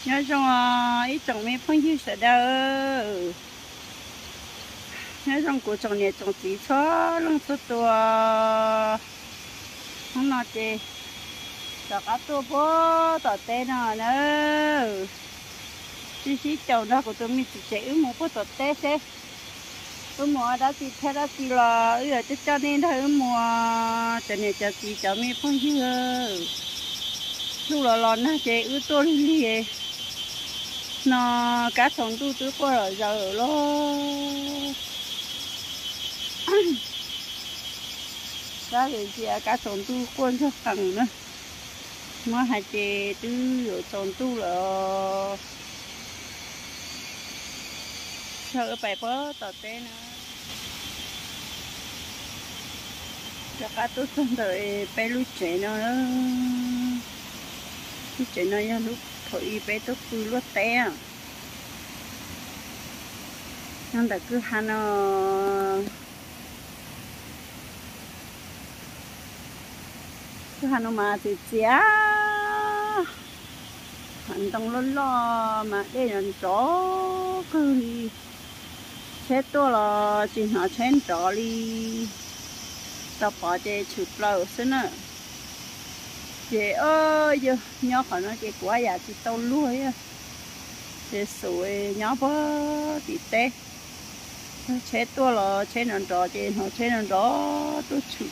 nhớ trong ít trồng mấy phong như sẽ đâu nhớ trong cuộc trồng này trồng chỉ cho lông số tua không nói gì cho cá tua bố tỏ tên nào nữa chỉ trồng đó của tôi mình chỉ chạy một bố tỏ tên thế mùa đã thì theo đó thì là ở cho nên thôi mùa cho nên cho chị cho mấy phong như lúc là lon nó chạy ứ tôi đi nó cá sống tu tứ qua rồi giờ lo đó thì chị cá sống tu quân cho thằng nữa nó hai chị tư rồi sống tu là sợ phải bớt tọt té nữa cho cá tu xong rồi bé lúc trẻ nó lúc thôi bé tôi cứ lúc té nhưng mà cứ hắn nó mà thì chả hắnต้องlo mà để nhận chó cứ đi chết tôi là chỉ họ chén chó đi tao bỏ chơi chụp lâu xí nữa chị ơi giờ nhỏ khỏi nó chị quá già chị tao lúa á chị sủi nhỏ bơ chị té chết tôi là chết nón chó chị họ chết nón chó tôi chụp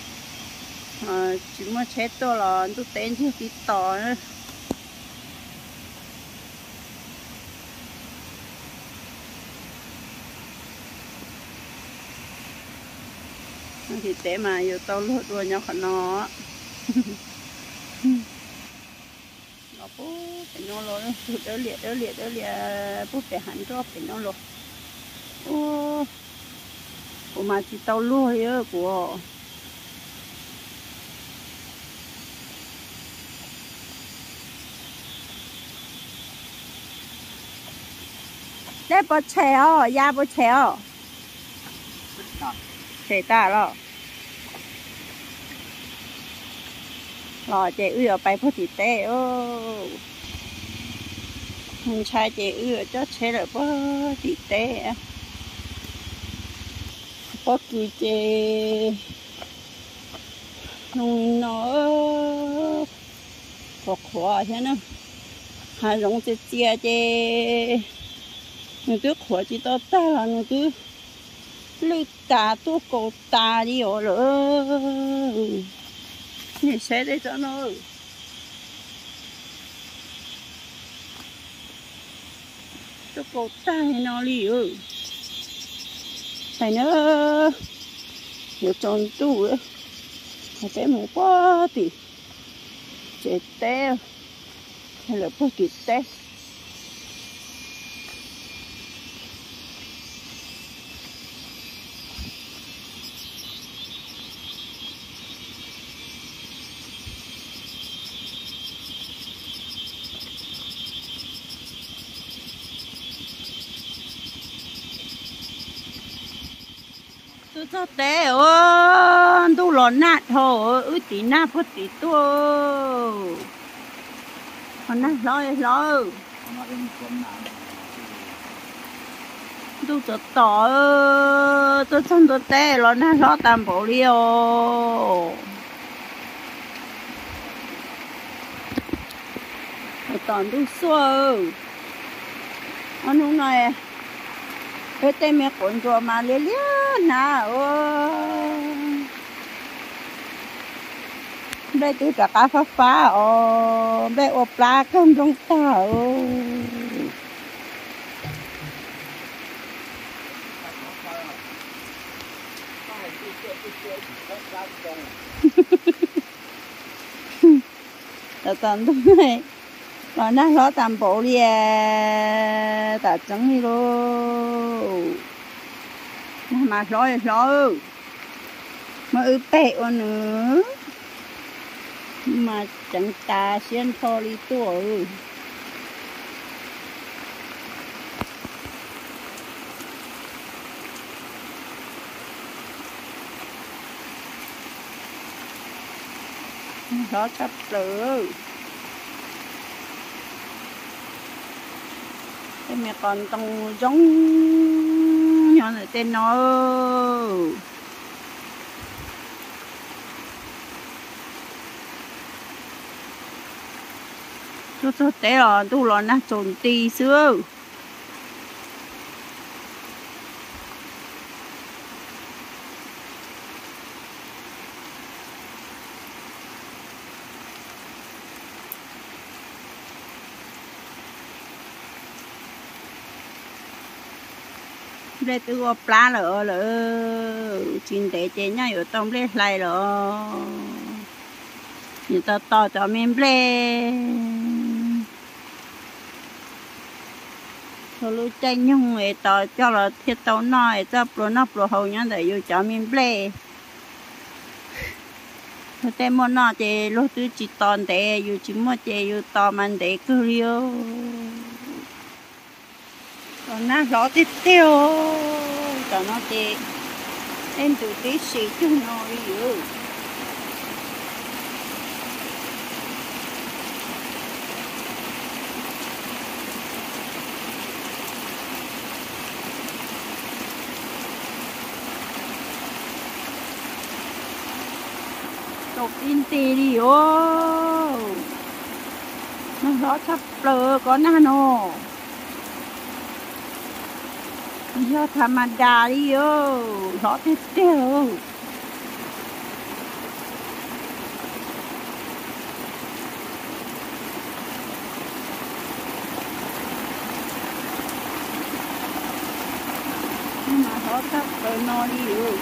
chỉ mà chết tôi là tôi tên chứ tí tỏ nữa thì té mà giờ tao lúa đua nhau khỏi nó nó bố phải nó lo đỡ liệt bố phải hẳn cho phải nó lo ô mà chỉ tao lúa ấy của đấy bó chéo ya bó chéo chè ta lo lo chè ư ở bay phố thị tê ô không sai chè ư ở cho chè rồi phố thị tê phố kỳ chè nung nó có khó thế nữa hai giống chè chè người cứ khó chỉ tao ta là người cứ lư cả tôi cổ ta đi ở rồi nhìn xe đấy cho nó tôi cổ ta nó đi ơi phải nữa nhiều tròn tu ấy phải bé một quá thì chết té hay là bớt kịt té tôi cho té ô tôi lon nát thôi tí nát bớt tí tôi còn nát lo tôi cho tỏ tôi xong tôi té lon nát lo tam bộ đi ô toàn tôi xua anh hôm nay cái tên mẹ cuốn cho mà lê lê nào đây tôi cả cá phá đây ốp lá cơm trong ta toàn tôi này rồi nó lo tạm bộ đi ta chẳng đi luôn mà lo mà bẹ nữa mà chẳng ta xuyên thô đi tuổi nó sắp lửa cái mẹ còn tông giống nhỏ này tên nó tôi té là tôi là nó trộn tì xưa đây tôi có plá lỡ chín tế chế nhá ở trong đây lại rồi người ta to cho mình ble thôi lúc chạy nhung người ta cho là thiết tàu nói cho pro hậu nhá để vô cho mình ble thôi tem món nọ thì lúc tôi chỉ toàn để vô chỉ mua chế vô to mình để cứ liêu còn nó lót tiếp tiêu cho nó thì em tụi tí xí chung nó đi rồi đột tin tì đi ô nó lót sắp lờ có nano giờ thầm mà đà đi ô lót tiếp tiêu nhưng mà lót sắp lờ nó đi ô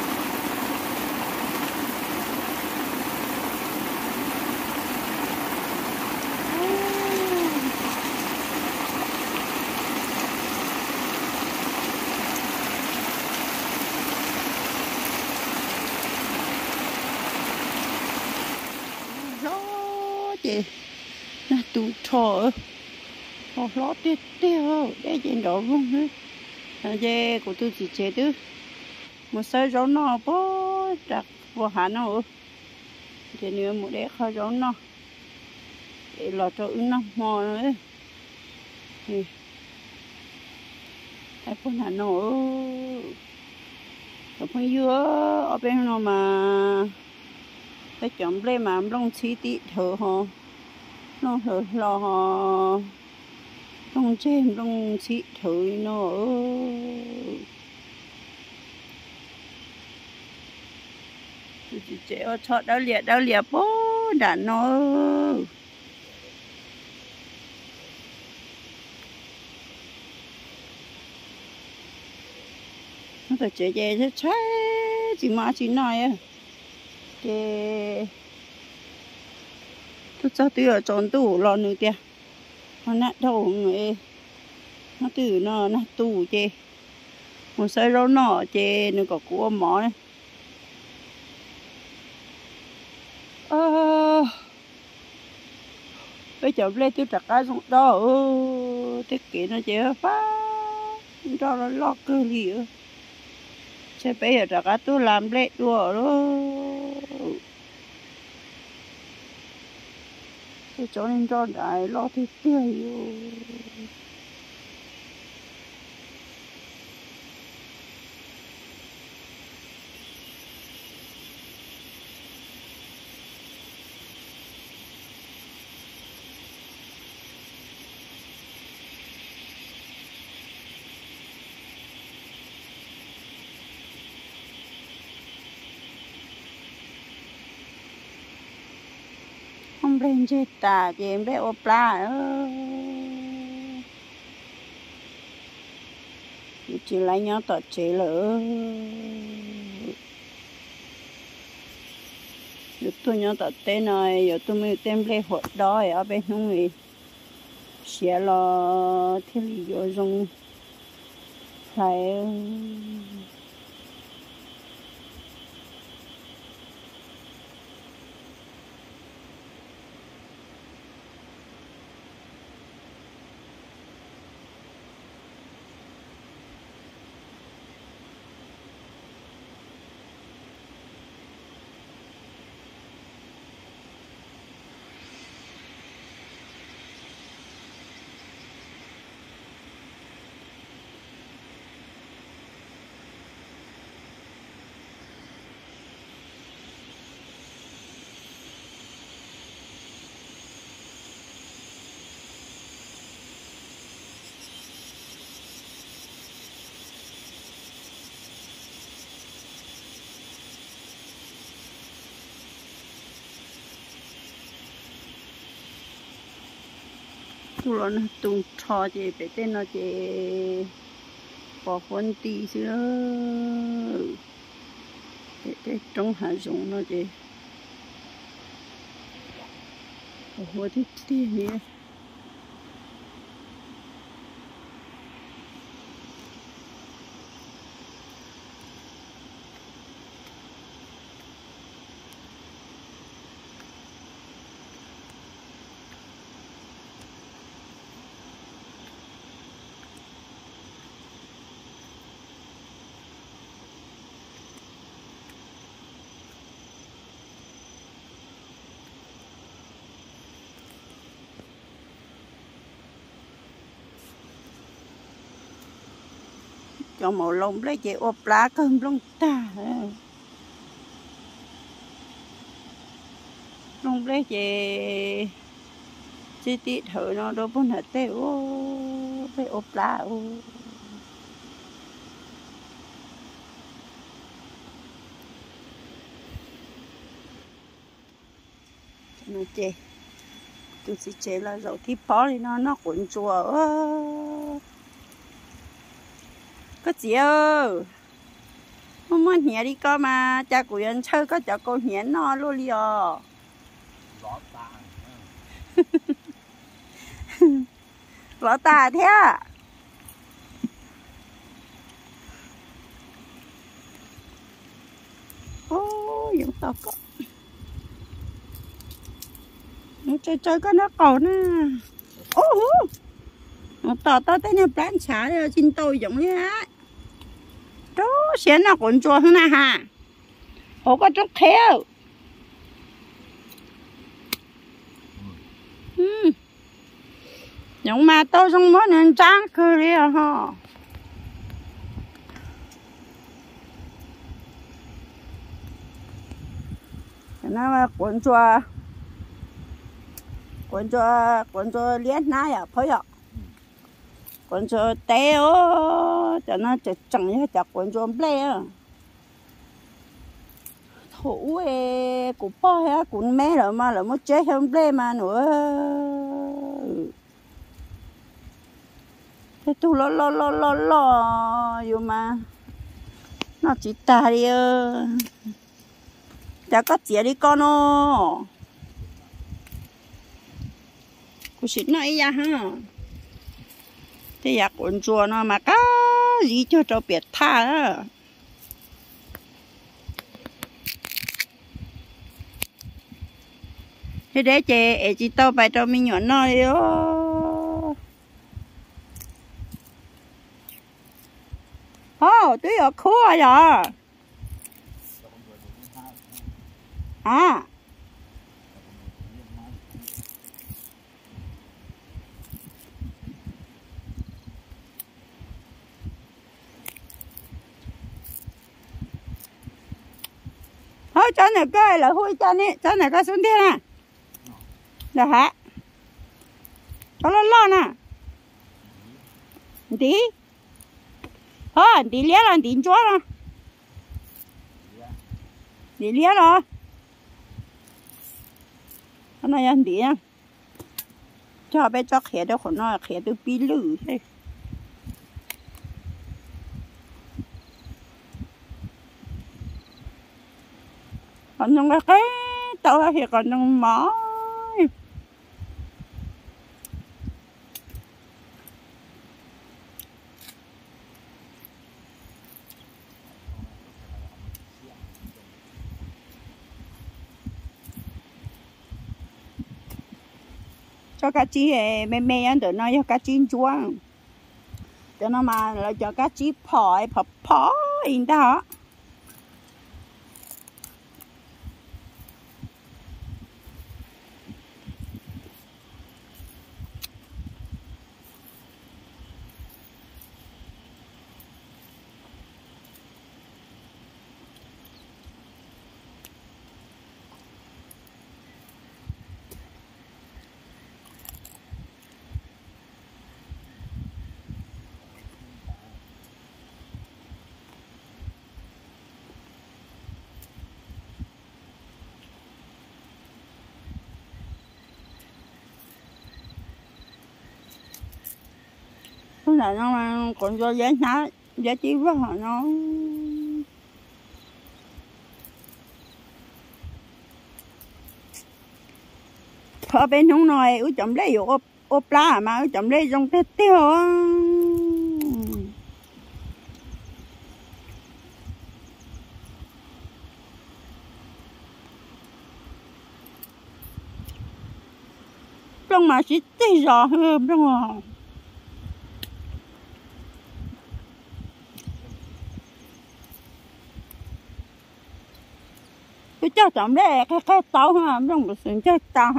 chị nó tụ thở lót tiếp tiêu để trên đó luôn nữa dê của tôi chỉ chế chứ một sợi rau nó bó đặt vào hạt nó thì nữa một đĩa khai rau nó để lọt cho ứng nó mò nữa thì cái con hạt nó ở bên dưới ở bên nó mà cái chọn lên mà lông chi tị thở họ nó thở lò họ lông trên lông chi thở nó chị chế cho đau liệt bố đạn nó phải chế chế chứ chị mà chị nói à chế tôi cho tôi ở trốn tủ lò nữa kìa nó nát đầu người nó từ nó nát tủ chế một sợi rau nọ chế nó có cua mỏ này bây giờ lên tôi đặt cái dụng đó thiết kế nó chế phá cho nó lót cơ lìa sẽ bây giờ đặt cái tôi làm lệ đùa đó tôi cho nên cho đại lo thì tươi không lên chết ta chị em bé ô pla chỉ lấy nhau tọt chế lỡ được tôi nhau tọt tên này giờ tôi mới tên bé hột đó ở bên không người sẽ lo thiết lý vô dùng phải tu lo nó tung cho chị bé tên nó chị bỏ phân tí xíu để trong hạ dụng nó chị bỏ thì tí nhé cho màu lông lấy chị ốp lá cơm lông ta lông lấy chị tí thử nó đâu có hạt tê ô phải ốp lá ô nó chị tôi sẽ chế là dầu tí phó thì nó cuốn chùa có gì ơi không muốn nhẹ đi coi mà cha của anh chơi có cho cô nhẹ nó luôn đi à lỡ ta thế à ô giống tao có nó chơi có nó còn nè ô nó tao tới nhà bán xả xin tôi giống như á đó xén nó cuốn chua hơn nè ha ủa có chút khéo giống mà tôi không muốn nên tráng cứ đi à ha nó mà cuốn chua liếc nái à phải ạ cuốn chua té ó cho nó chẳng như chặt cuốn chua ble à thủ của po ha của mẹ rồi mà là mất chết hơn ble mà nữa thế tu lo dù mà nó chỉ ta đi chả có chĩa đi con ô cô xịt nó ấy ra ha thế giờ cuốn chùa nó mà có gì cho biệt tha đó thế để chị tao bài cho mình nhọn nó đi tôi ở khu rồi à thôi cho này cái là hui cho này cái xuống thế nè là hả cho nó lo nè tí thôi tí liếc là tí chó rồi tí liếc rồi cái này ăn tí nha cho bé cho khé đó của nó khé từ pi lử thế còn trong cái tao thì còn trong mỏ cho cá chí mê ăn được nó cho cá chín chuông cho nó mà là cho cá chí phỏ in đó không phải nó mà còn do giá trị rất là nó ở bên không nói ở chấm đây ở plá mà ở chấm đây trong tết tiêu trong mà chỉ tây giò hơn trong mà tôi cho chấm đây cái tàu ha trong một sự chơi tàu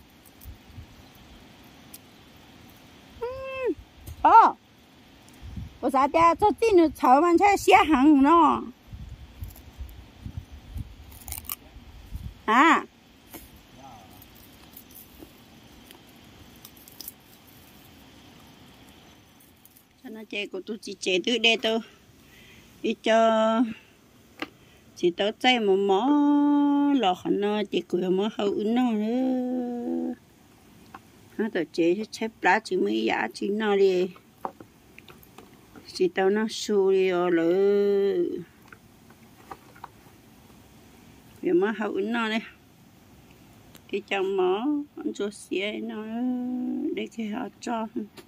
我啥的这进入草湾才下行呢？啊？cho nó chơi của tôi chỉ chơi từ đây tôi đi cho chỉ tao chơi một mỏ lọ nó chỉ cười mỏ hậu nó nữa nó tao chơi chơi lá chỉ mới giá chỉ nó đi chỉ tao nó xù đi rồi vì mỏ hậu nó này cái trong mỏ ăn cho xé nó để cái họ cho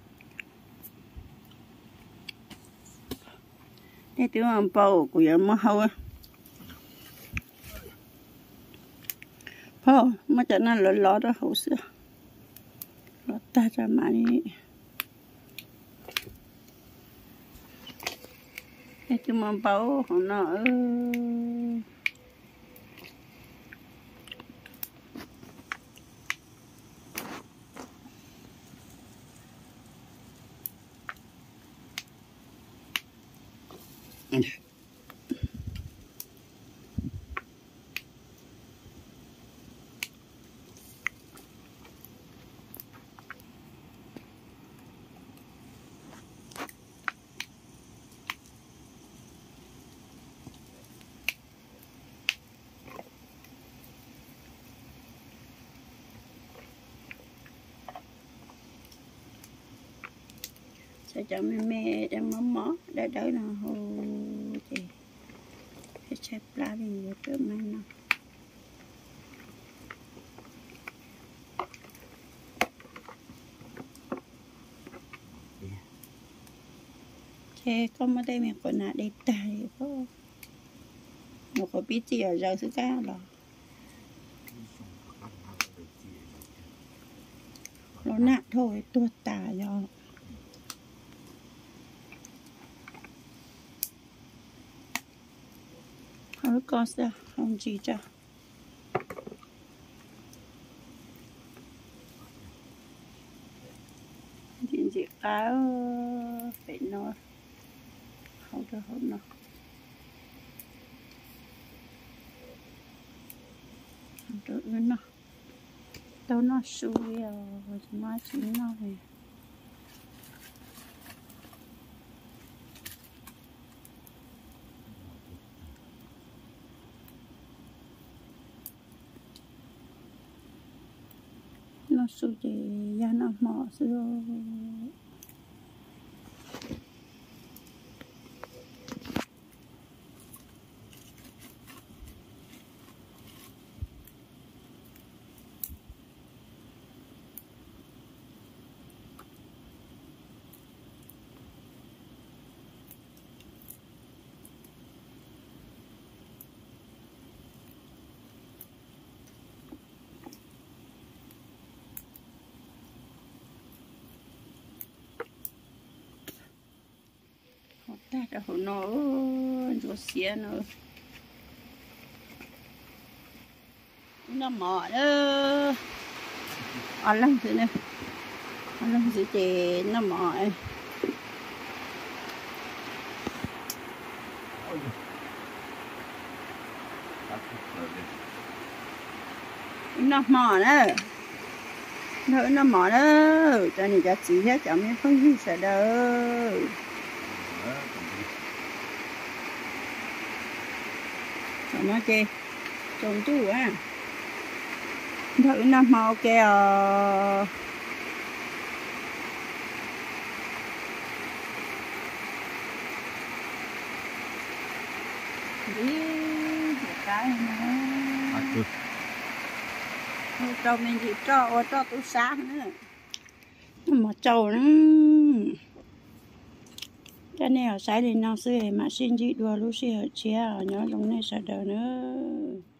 cái tiếng ăn bầu của em mỏ hậu mà cho nó lỡ đó hậu xưa lỡ ta cho mà đi cái tiếng ăn bầu của nó sao cho mẹ đem mắm để đỡ nó hồ thì cái chép lá đi rồi cơ mà nó che có mà đây mình còn là đẹp tài có một cái biết gì ở giờ thứ cao đó nó nặng thôi tuột tà do không có sao không gì cho chuyện gì cá phải nói không được không nào không được nó tao nó xui rồi mà chính nó thì nó xui thì da nó mỏ rồi ta đã hồ nó rồi xía nó mỏ đó ăn lắm thế này ăn lắm thế thì nó mỏ nó mỏ đó nó mỏ đó cho nên cho chị hết chậm như không gì sợ đâu nó chê trồng chú á thử nó màu kìa đi cái nữa cho mình chỉ cho tôi sáng nữa mà trâu nó cho nên ở sáng thì nó sẽ mà xin chị đùa lúc sẽ chia ở nhóm trong này sẽ đỡ nữa